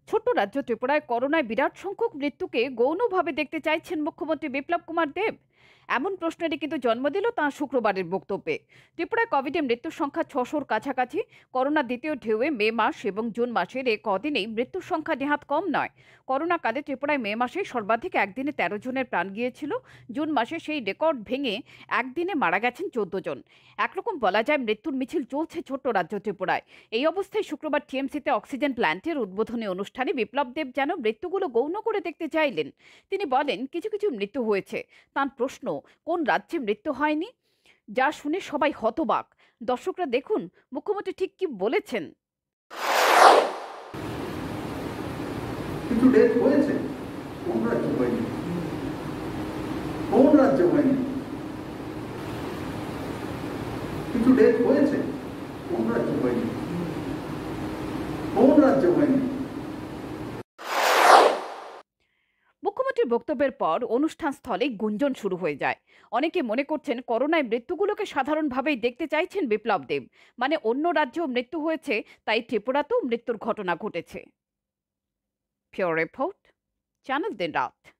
ছোট্ট রাজ্য ত্রিপুরায় করোনায় বিরাট সংখ্যক মৃত্যুকে গৌণভাবে দেখতে চাইছেন মুখ্যমন্ত্রী বিপ্লব কুমার দেব। এমন প্রশ্নেরই কিন্তু জন্ম দিল তাঁর শুক্রবারের বক্তব্যে। ত্রিপুরায় কোভিডে মৃত্যুর সংখ্যা 600-র কাছাকাছি। করোনা দ্বিতীয় ঢেউয়ে মে মাস এবং জুন মাসের এ কদিনেই মৃত্যুর সংখ্যা নেহাত কম নয়। করোনা কালে ত্রিপুরায় মে মাসে সর্বাধিক একদিনে 13 জনের প্রাণ গিয়েছিল। জুন মাসে সেই রেকর্ড ভেঙে একদিনে মারা গেছেন 14 জন। একরকম বলা যায় মৃত্যুর মিছিল চলছে ছোট্ট রাজ্য ত্রিপুরায়। এই অবস্থায় শুক্রবার টিএমসিতে অক্সিজেন প্ল্যান্টের উদ্বোধনী অনুষ্ঠানে বিপ্লব দেব যেন মৃত্যুগুলো গৌণ করে দেখতে চাইলেন। তিনি বলেন, কিছু কিছু মৃত্যু হয়েছে। তার প্রশ্ন, কোন রাজ্যে মৃত্যু হয়নি? যা শুনে সবাই হতবাক। দর্শকরা দেখুন মুখ্যমন্ত্রী ঠিক কি বলেছেন। কিছু ডেথ হয়েছে, কোন রাজ্যে হয়নি? কোন রাজ্যে হয়নি? কিছু ডেথ হয়েছে, কোন রাজ্যে হয়নি? কোন রাজ্যে হয়নি? মুখ্যমন্ত্রীর বক্তব্যের পর অনুষ্ঠান স্থলে গুঞ্জন শুরু হয়ে যায়। অনেকে মনে করছেন করোনায় মৃত্যুগুলোকে সাধারণভাবেই দেখতে চাইছেন বিপ্লব দেব। মানে অন্য রাজ্যেও মৃত্যু হয়েছে, তাই ত্রিপুরাতেও মৃত্যুর ঘটনা ঘটেছে। ফিওর রিপোর্ট, চ্যানেল দিন রাত।